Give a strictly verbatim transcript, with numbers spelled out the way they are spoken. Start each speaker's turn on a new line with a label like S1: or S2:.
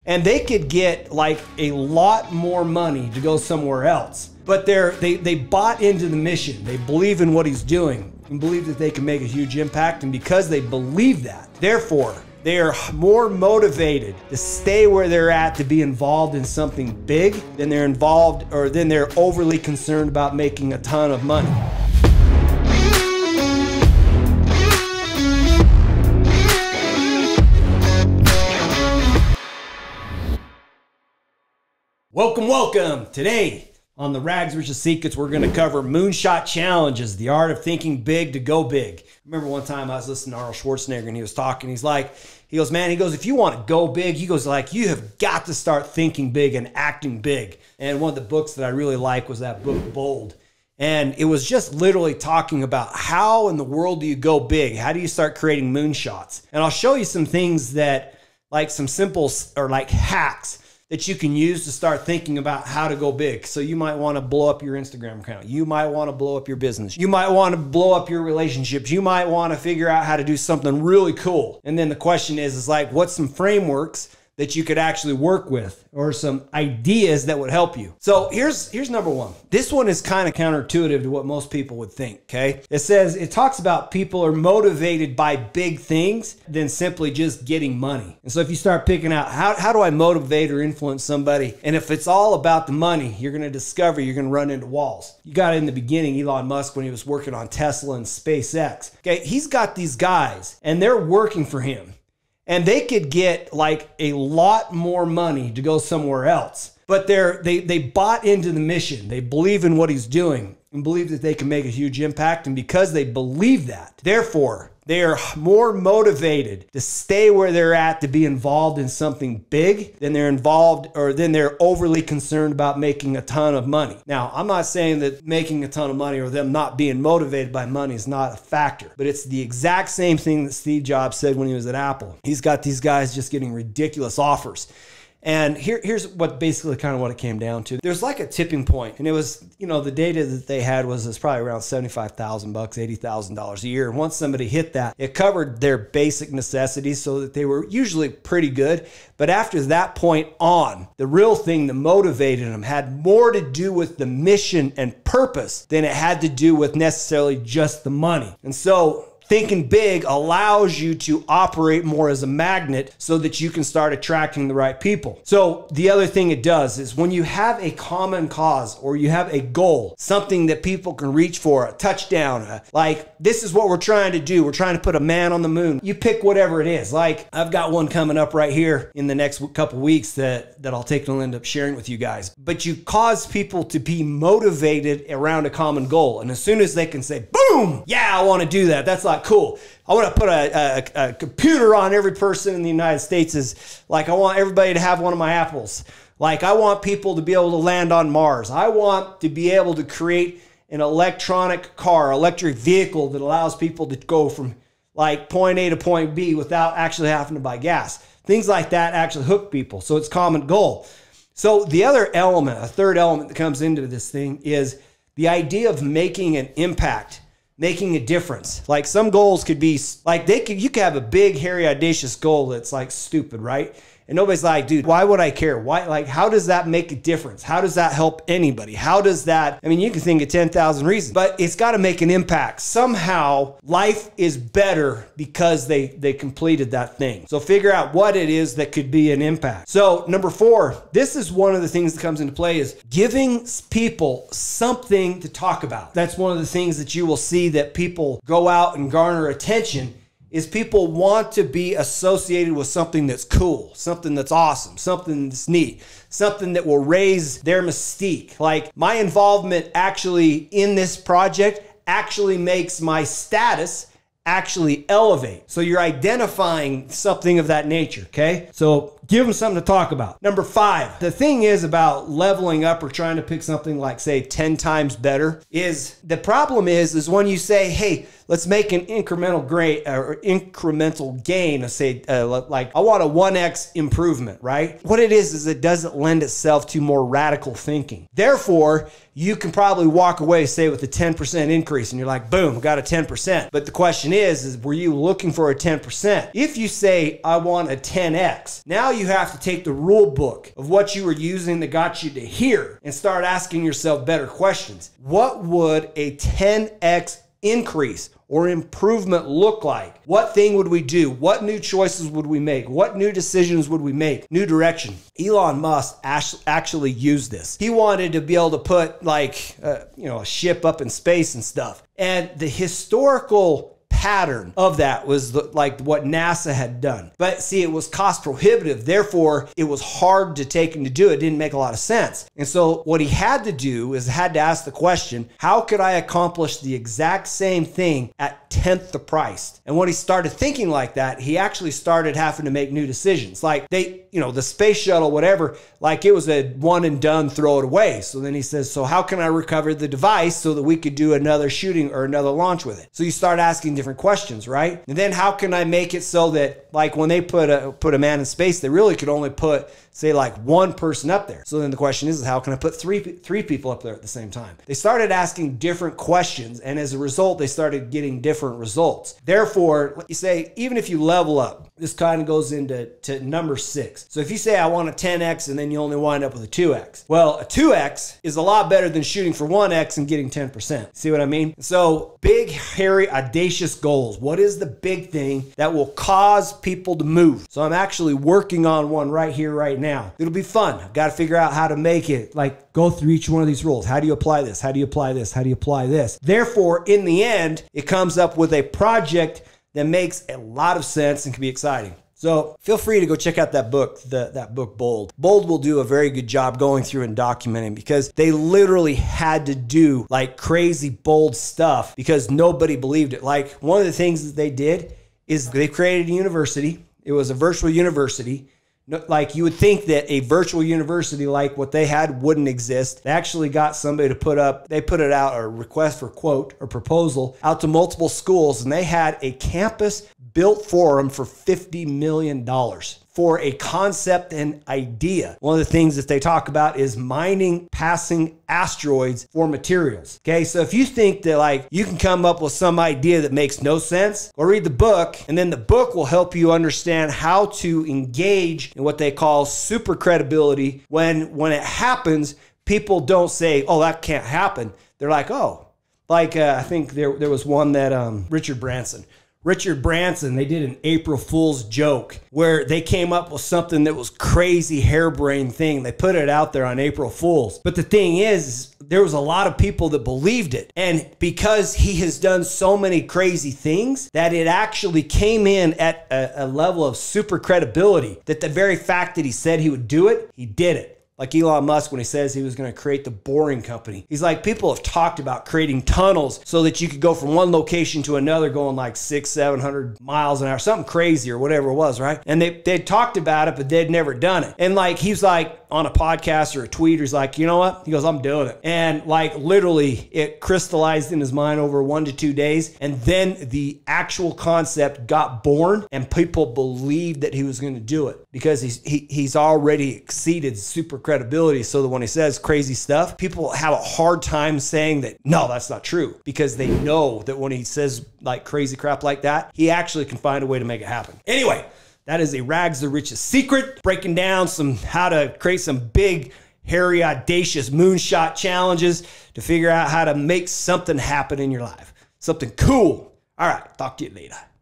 S1: And they could get like a lot more money to go somewhere else. But they're, they, they bought into the mission. They believe in what he's doing and believe that they can make a huge impact. And because they believe that, therefore, they are more motivated to stay where they're at, to be involved in something big than they're involved or than they're overly concerned about making a ton of money. Welcome, welcome. Today on the Rags Riches Secrets, we're going to cover moonshot challenges, the art of thinking big to go big. I remember one time I was listening to Arnold Schwarzenegger and he was talking. He's like, he goes, man, he goes, if you want to go big, he goes, like, you have got to start thinking big and acting big. And one of the books that I really like was that book, Bold. And it was just literally talking about how in the world do you go big? How do you start creating moonshots? And I'll show you some things that, like some simple or like hacks that you can use to start thinking about how to go big. So you might want to blow up your Instagram account. You might want to blow up your business. You might want to blow up your relationships. You might want to figure out how to do something really cool. And then the question is, is like, what's some frameworks that you could actually work with or some ideas that would help you? So here's, here's number one. This one is kind of counterintuitive to what most people would think, okay? It says, it talks about people are motivated by big things than simply just getting money. And so if you start picking out, how, how do I motivate or influence somebody? And if it's all about the money, you're gonna discover you're gonna run into walls. You got it in the beginning, Elon Musk, when he was working on Tesla and SpaceX. Okay, he's got these guys and they're working for him. And they could get like a lot more money to go somewhere else. But they're, they, they bought into the mission. They believe in what he's doing and believe that they can make a huge impact. And because they believe that, therefore, they are more motivated to stay where they're at, to be involved in something big than they're involved or than they're overly concerned about making a ton of money. Now, I'm not saying that making a ton of money or them not being motivated by money is not a factor, but it's the exact same thing that Steve Jobs said when he was at Apple. He's got these guys just getting ridiculous offers. And here, here's what basically kind of what it came down to. There's like a tipping point, and it was, you know, the data that they had was, was probably around seventy-five thousand bucks, eighty thousand dollars a year. And once somebody hit that, it covered their basic necessities so that they were usually pretty good. But after that point on, the real thing that motivated them had more to do with the mission and purpose than it had to do with necessarily just the money. And so thinking big allows you to operate more as a magnet so that you can start attracting the right people. So the other thing it does is when you have a common cause or you have a goal, something that people can reach for, a touchdown, a, like this is what we're trying to do. We're trying to put a man on the moon. You pick whatever it is. Like I've got one coming up right here in the next couple weeks that, that I'll take and end up sharing with you guys. But you cause people to be motivated around a common goal. And as soon as they can say, boom, yeah, I want to do that. That's like, cool. I want to put a, a, a computer on every person in the United States. Is like, I want everybody to have one of my apples. Like I want people to be able to land on Mars. I want to be able to create an electronic car, electric vehicle that allows people to go from like point A to point B without actually having to buy gas. Things like that actually hook people. So it's a common goal. So the other element, a third element that comes into this thing is the idea of making an impact, making a difference. Like some goals could be like they could, you could have a big, hairy, audacious goal that's like stupid, right? And nobody's like, dude, why would I care? Why, like, how does that make a difference? How does that help anybody? How does that, I mean, you can think of ten thousand reasons, but it's got to make an impact. Somehow life is better because they, they completed that thing. So figure out what it is that could be an impact. So number four, this is one of the things that comes into play is giving people something to talk about. That's one of the things that you will see that people go out and garner attention is people want to be associated with something that's cool, something that's awesome, something that's neat, something that will raise their mystique. Like my involvement actually in this project actually makes my status actually elevate. So you're identifying something of that nature, okay? So give them something to talk about. Number five, the thing is about leveling up or trying to pick something like, say, ten times better is the problem is, is when you say, hey, let's make an incremental grade or incremental gain, say, uh, like I want a one X improvement, right? What it is, is it doesn't lend itself to more radical thinking. Therefore, you can probably walk away, say, with a ten percent increase, and you're like, boom, got a ten percent. But the question is, is were you looking for a ten percent? If you say, I want a ten X, now you have to take the rule book of what you were using that got you to here and start asking yourself better questions. What would a ten X increase or improvement look like? What thing would we do? What new choices would we make? What new decisions would we make? New direction. Elon Musk actually used this. He wanted to be able to put like, uh, you know, a ship up in space and stuff. And the historical pattern of that was the, like what NASA had done. But see, it was cost prohibitive. Therefore, it was hard to take him to do it. It didn't make a lot of sense. And so what he had to do is had to ask the question, how could I accomplish the exact same thing at tenth the price? And when he started thinking like that, he actually started having to make new decisions. Like they, you know, the space shuttle, whatever, like it was a one and done, throw it away. So then he says, so how can I recover the device so that we could do another shooting or another launch with it? So you start asking different questions, right? And then how can I make it so that like when they put a put a man in space, they really could only put, say, like one person up there. So then the question is, how can I put three three people up there at the same time? They started asking different questions, and as a result, they started getting different results. Therefore, let you say, even if you level up, this kind of goes into to number six. So if you say I want a ten X and then you only wind up with a two X, well, a two X is a lot better than shooting for one X and getting ten percent. See what I mean? So big, hairy, audacious goals. What is the big thing that will cause people to move? So I'm actually working on one right here, right now. It'll be fun. I've got to figure out how to make it, like go through each one of these rules. How do you apply this? How do you apply this? How do you apply this? Therefore, in the end, it comes up with a project that makes a lot of sense and can be exciting. So feel free to go check out that book, the, that book, Bold. Bold will do a very good job going through and documenting, because they literally had to do like crazy bold stuff because nobody believed it. Like one of the things that they did is they created a university. It was a virtual university. Like you would think that a virtual university like what they had wouldn't exist. They actually got somebody to put up, they put it out, a request for quote or proposal out to multiple schools, and they had a campus built for them for fifty million dollars for a concept and idea. One of the things that they talk about is mining passing asteroids for materials. Okay, so if you think that like you can come up with some idea that makes no sense, go read the book, and then the book will help you understand how to engage in what they call super credibility. When when it happens, people don't say, oh, that can't happen. They're like, oh, like uh, I think there, there was one that um, Richard Branson. Richard Branson, they did an April Fool's joke where they came up with something that was crazy harebrained thing. They put it out there on April Fool's. But the thing is, there was a lot of people that believed it. And because he has done so many crazy things, that it actually came in at a, a level of super credibility that the very fact that he said he would do it, he did it. Like Elon Musk, when he says he was going to create the Boring Company. He's like, people have talked about creating tunnels so that you could go from one location to another going like six, seven hundred miles an hour, something crazy or whatever it was, right? And they they talked about it, but they'd never done it. And like, he's like on a podcast or a tweet, he's like, you know what? He goes, I'm doing it. And like literally it crystallized in his mind over one to two days. And then the actual concept got born and people believed that he was going to do it because he's, he, he's already exceeded super credibility, so that when he says crazy stuff, people have a hard time saying that, no, that's not true, because they know that when he says like crazy crap like that, he actually can find a way to make it happen. Anyway, that is a Rags the Riches secret, breaking down some how to create some big, hairy, audacious moonshot challenges to figure out how to make something happen in your life. Something cool. All right, talk to you later.